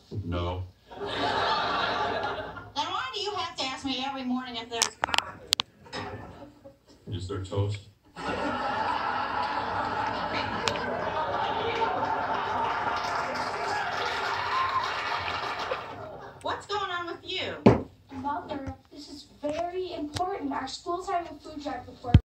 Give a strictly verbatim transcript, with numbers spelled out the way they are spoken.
No. Then why do you have to ask me every morning if there's coffee? Is there toast? What's going on with you? Mother, this is very important. Our school's having a food drive before